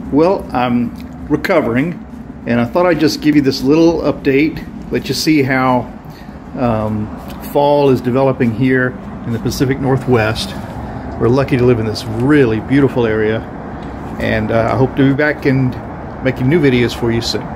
Well, I'm recovering, and I thought I'd just give you this little update, let you see how fall is developing here in the Pacific Northwest. We're lucky to live in this really beautiful area, and I hope to be back and making new videos for you soon.